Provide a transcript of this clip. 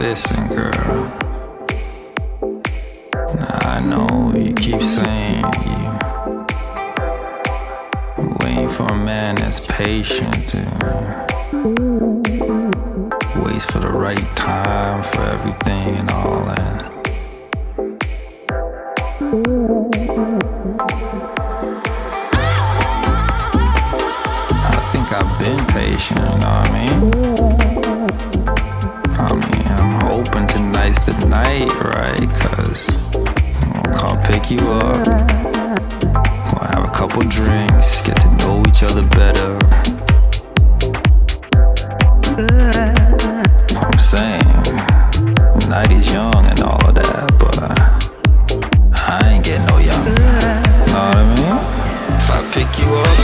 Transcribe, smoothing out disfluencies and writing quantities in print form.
Listen, girl, I know you keep saying you waiting for a man that's patient and waits for the right time for everything and all that. I think I've been patient, you know what I mean? I'm hoping tonight's the night, right? 'Cause I'm gonna come pick you up, gonna have a couple drinks, get to know each other better. I'm saying, the night is young and all of that, but I ain't getting no younger. Know what I mean? If I pick you up